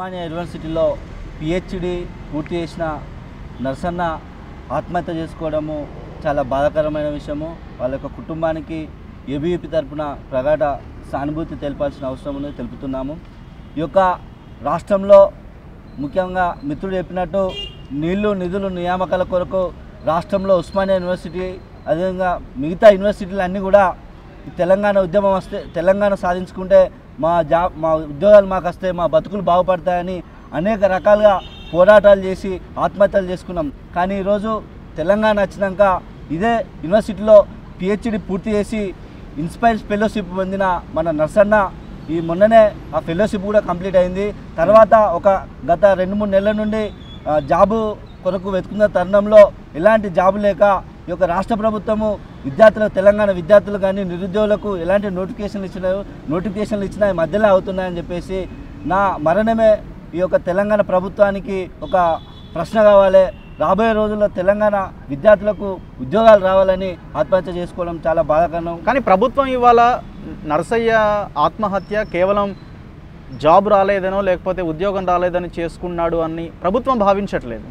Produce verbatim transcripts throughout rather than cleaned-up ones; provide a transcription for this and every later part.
ఉస్మానియా యూనివర్సిటీలో పిహెచ్డి పూర్తి చేసిన నర్సన్న ఆత్మహత్య చేసుకోవడము చాలా బాధాకరమైన విషయము. వాళ్ళ యొక్క కుటుంబానికి ఏబీవీపీ తరపున ప్రగాఢ సానుభూతి తెలపాల్సిన అవసరం ఉంది తెలుపుతున్నాము. ఈ యొక్క రాష్ట్రంలో ముఖ్యంగా మిత్రుడు చెప్పినట్టు నీళ్లు నిధులు నియామకాల కొరకు రాష్ట్రంలో ఉస్మానియా యూనివర్సిటీ అదేవిధంగా మిగతా యూనివర్సిటీలు అన్నీ కూడా తెలంగాణ ఉద్యమం వస్తే తెలంగాణ సాధించుకుంటే మా జా మా ఉద్యోగాలు మాకు వస్తే మా బతుకులు బాగుపడతాయని అనేక రకాలుగా పోరాటాలు చేసి ఆత్మహత్యలు చేసుకున్నాం. కానీ ఈరోజు తెలంగాణ వచ్చినాక ఇదే యూనివర్సిటీలో పిహెచ్డి పూర్తి చేసి ఇన్స్పైర్స్ ఫెలోషిప్ పొందిన మన నర్సన్న ఈ మొన్ననే ఆ ఫెలోషిప్ కూడా కంప్లీట్ అయింది. తర్వాత ఒక గత రెండు మూడు నెలల నుండి జాబు కొరకు వెతుకున్న తరుణంలో ఎలాంటి జాబు లేక ఈ యొక్క రాష్ట్ర ప్రభుత్వము విద్యార్థులకు తెలంగాణ విద్యార్థులు కానీ నిరుద్యోగులకు ఎలాంటి నోటిఫికేషన్లు ఇచ్చినాయో నోటిఫికేషన్లు ఇచ్చినా మధ్యలో అవుతున్నాయని చెప్పేసి నా మరణమే ఈ యొక్క తెలంగాణ ప్రభుత్వానికి ఒక ప్రశ్న కావాలి. రాబోయే రోజుల్లో తెలంగాణ విద్యార్థులకు ఉద్యోగాలు రావాలని ఆత్మహత్య చేసుకోవడం చాలా బాధాకరం. కానీ ప్రభుత్వం ఇవాళ నర్సయ్య ఆత్మహత్య కేవలం జాబ్ రాలేదనో లేకపోతే ఉద్యోగం రాలేదని చేసుకున్నాడు అని ప్రభుత్వం భావించట్లేదు,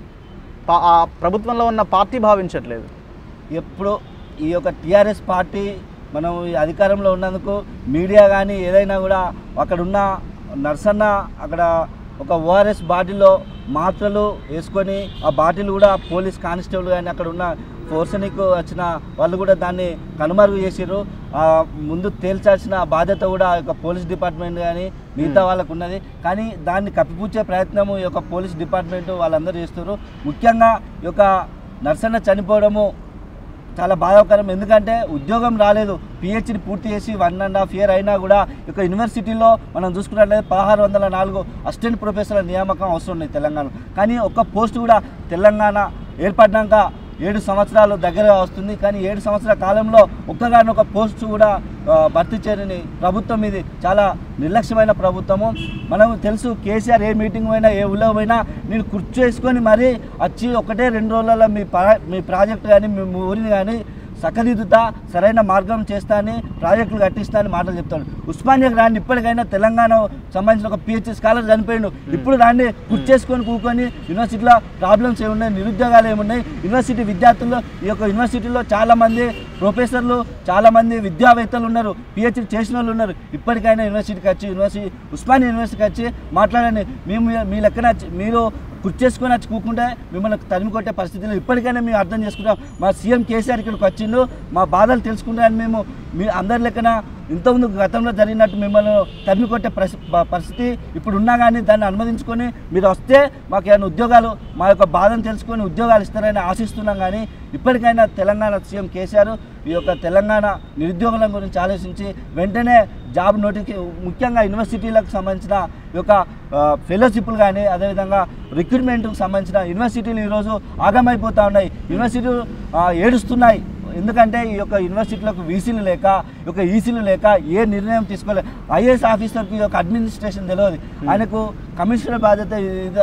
ఆ ప్రభుత్వంలో ఉన్న పార్టీ భావించట్లేదు. ఎప్పుడు ఈ యొక్క టీఆర్ఎస్ పార్టీ మనం అధికారంలో ఉన్నందుకు మీడియా కానీ ఏదైనా కూడా అక్కడ ఉన్న నర్సన్న అక్కడ ఒక ఓఆర్ఎస్ బాటిల్లో మాత్రలు వేసుకొని ఆ బాటిల్ కూడా పోలీస్ కానిస్టేబుల్ కానీ అక్కడ ఉన్న ఫోర్సనికి వచ్చిన వాళ్ళు కూడా దాన్ని కనుమరుగు చేసారు. ముందు తేల్చాల్సిన బాధ్యత కూడా ఈ యొక్క పోలీస్ డిపార్ట్మెంట్ కానీ మిగతా వాళ్ళకు ఉన్నది. కానీ దాన్ని కప్పిపుచ్చే ప్రయత్నము ఈ యొక్క పోలీస్ డిపార్ట్మెంట్ వాళ్ళందరూ చేస్తారు. ముఖ్యంగా ఈ యొక్క నర్సన్న చనిపోవడము చాలా బాధాకరం. ఎందుకంటే ఉద్యోగం రాలేదు, పిహెచ్డి పూర్తి చేసి వన్ అండ్ హాఫ్ ఇయర్ అయినా కూడా ఇక యూనివర్సిటీలో మనం చూసుకున్నట్లయితే పదహారు వందల నాలుగు అసిస్టెంట్ ప్రొఫెసర్ల నియామకం అవసరం ఉంది తెలంగాణ. కానీ ఒక్క పోస్ట్ కూడా తెలంగాణ ఏర్పడినాక ఏడు సంవత్సరాలు దగ్గరగా వస్తుంది. కానీ ఏడు సంవత్సరాల కాలంలో ఒక్కగానొక పోస్టు కూడా భర్తీ చేయని ప్రభుత్వం ఇది చాలా నిర్లక్ష్యమైన ప్రభుత్వము. మనం తెలుసు కేసీఆర్ ఏ మీటింగ్ పోయినా ఏ ఊళ్ళో పోయినా నేను కుర్చీ చేసుకొని మరీ వచ్చి ఒకటే రెండు రోజులలో మీ మీ ప్రాజెక్టు కానీ మీ ఊరిని కానీ చక్కదిద్దుతా సరైన మార్గం చేస్తా అని ప్రాజెక్టులు కట్టిస్తా అని మాటలు చెప్తాడు. ఉస్మానియాకి రాండి, ఇప్పటికైనా తెలంగాణ సంబంధించిన ఒక పిహెచ్డి స్కాలర్ చనిపోయిండు, ఇప్పుడు రాండి కూర్చేసుకొని కూకొని యూనివర్సిటీలో ప్రాబ్లమ్స్ ఏమున్నాయి, నిరుద్యోగాలు ఏమున్నాయి, యూనివర్సిటీ విద్యార్థులు ఈ యొక్క యూనివర్సిటీలో చాలామంది ప్రొఫెసర్లు చాలామంది విద్యావేత్తలు ఉన్నారు, పిహెచ్డి చేసిన వాళ్ళు ఉన్నారు. ఇప్పటికైనా యూనివర్సిటీకి వచ్చి యూనివర్సిటీ ఉస్మానియా యూనివర్సిటీకి వచ్చి మాట్లాడండి. మేము మీ లెక్కన మీరు కుర్చేసుకొని వచ్చి కూకుంటే మిమ్మల్ని తరిమి కొట్టే పరిస్థితులు ఇప్పటికైనా మేము అర్థం చేసుకుంటాం. మా సీఎం కేసీఆర్ ఇక్కడికి వచ్చిండు, మా బాధలు తెలుసుకుంటారని మేము మీ అందరి లెక్కన ఇంతకుముందు గతంలో జరిగినట్టు మిమ్మల్ని తరిమి కొట్టే పరిస్థితి ఇప్పుడు ఉన్నా కానీ దాన్ని అనుమతించుకొని మీరు వస్తే మాకు ఏమైనా ఉద్యోగాలు మా యొక్క బాధను తెలుసుకొని ఉద్యోగాలు ఇస్తారని ఆశిస్తున్నాం. కానీ ఇప్పటికైనా తెలంగాణ సీఎం కేసీఆర్ ఈ యొక్క తెలంగాణ నిరుద్యోగుల గురించి ఆలోచించి వెంటనే జాబ్ నోటిఫికే ముఖ్యంగా యూనివర్సిటీలకు సంబంధించిన ఈ యొక్క ఫెలోషిప్లు కానీ అదేవిధంగా రిక్రూట్మెంట్కి సంబంధించిన యూనివర్సిటీలు ఈరోజు ఆగమైపోతూ ఉన్నాయి, యూనివర్సిటీలు ఏడుస్తున్నాయి. ఎందుకంటే ఈ యొక్క యూనివర్సిటీలకు వీసీలు లేక ఈ యొక్క ఈసీలు లేక ఏ నిర్ణయం తీసుకోలేదు. ఐఏఎస్ ఆఫీసర్కి ఈ యొక్క అడ్మినిస్ట్రేషన్ తెలియదు, ఆయనకు కమిషనర్ బాధ్యత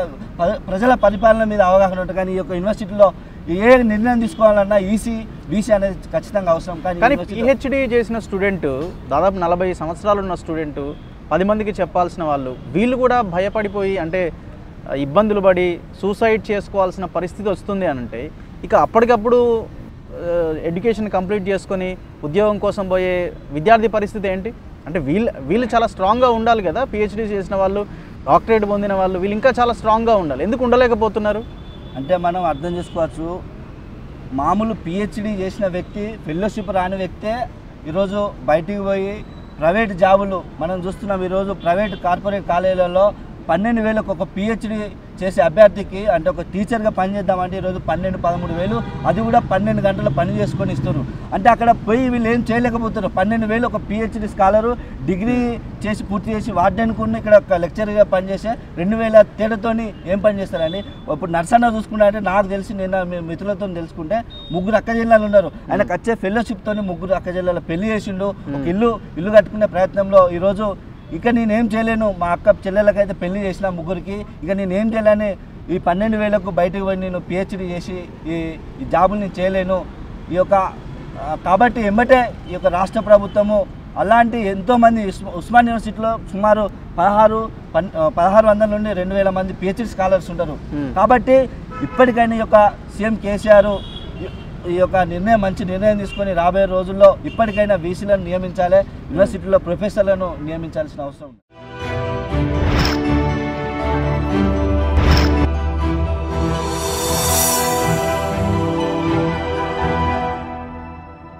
ప్రజల పరిపాలన మీద అవగాహన ఉంటుంది. కానీ ఈ యొక్క యూనివర్సిటీలో ఏ నిర్ణయం తీసుకోవాలన్నా ఈసీ బీసీ అనేది ఖచ్చితంగా అవసరం. కానీ పిహెచ్డి చేసిన స్టూడెంట్ దాదాపు నలభై సంవత్సరాలు ఉన్న స్టూడెంట్ పది మందికి చెప్పాల్సిన వాళ్ళు వీళ్ళు కూడా భయపడిపోయి అంటే ఇబ్బందులు పడి సూసైడ్ చేసుకోవాల్సిన పరిస్థితి వస్తుంది అని అంటే ఇక అప్పటికప్పుడు ఎడ్యుకేషన్ కంప్లీట్ చేసుకొని ఉద్యోగం కోసం పోయే విద్యార్థి పరిస్థితి ఏంటి? అంటే వీళ్ళు వీళ్ళు చాలా స్ట్రాంగ్గా ఉండాలి కదా, పిహెచ్డి చేసిన వాళ్ళు డాక్టరేట్ పొందిన వాళ్ళు వీళ్ళు ఇంకా చాలా స్ట్రాంగ్గా ఉండాలి, ఎందుకు ఉండలేకపోతున్నారు? అంటే మనం అర్థం చేసుకోవచ్చు, మామూలు పిహెచ్డి చేసిన వ్యక్తి ఫెలోషిప్ రాని వ్యక్తే ఈరోజు బయటికి పోయి ప్రైవేట్ జాబులు మనం చూస్తున్నాం. ఈరోజు ప్రైవేట్ కార్పొరేట్ కాలేజీలలో పన్నెండు వేలకు ఒక పిహెచ్డి చేసే అభ్యర్థికి అంటే ఒక టీచర్గా పనిచేద్దామంటే ఈరోజు పన్నెండు పదమూడు వేలు అది కూడా పన్నెండు గంటలు పని చేసుకొని ఇస్తారు. అంటే అక్కడ పోయి వీళ్ళు ఏం చేయలేకపోతున్నారు. పన్నెండు వేలు ఒక పిహెచ్డి స్కాలరు డిగ్రీ చేసి పూర్తి చేసి వార్డెన్కున్న ఇక్కడ ఒక లెక్చర్గా పనిచేసే రెండు వేల తేడాతోని ఏం పని చేస్తారని ఇప్పుడు నర్సన్న చూసుకున్నారంటే నాకు తెలిసి నేను మిత్రులతో తెలుసుకుంటే ముగ్గురు అక్క జిల్లాలు ఉన్నారు. ఆయనకు వచ్చే ఫెలోషిప్తోని ముగ్గురు అక్క జిల్లాలో పెళ్లి చేసిండు, ఒక ఇల్లు ఇల్లు కట్టుకునే ప్రయత్నంలో ఈరోజు ఇక నేనేం చేయలేను, మా అక్క చెల్లెలకైతే పెళ్లి చేసిన ముగ్గురికి ఇక నేనేం చేయలేని ఈ పన్నెండు వేలకు బయటకు పోయి నేను పిహెచ్డి చేసి ఈ ఈ జాబులు నేను చేయలేను. ఈ యొక్క కాబట్టి ఎమ్మటే ఈ యొక్క రాష్ట్ర ప్రభుత్వము అలాంటి ఎంతోమంది ఉస్మాన్ యూనివర్సిటీలో సుమారు పదహారు పన్ పదహారు వందల నుండి రెండు వేల మంది పిహెచ్డి స్కాలర్స్ ఉంటారు. కాబట్టి ఇప్పటికైనా ఈ యొక్క సీఎం కేసీఆర్ ఈ యొక్క నిర్ణయం మంచి నిర్ణయం తీసుకొని రాబోయే రోజుల్లో ఇప్పటికైనా వీసీలను నియమించాలి, యూనివర్సిటీలో ప్రొఫెసర్లను నియమించాల్సిన అవసరం ఉంది.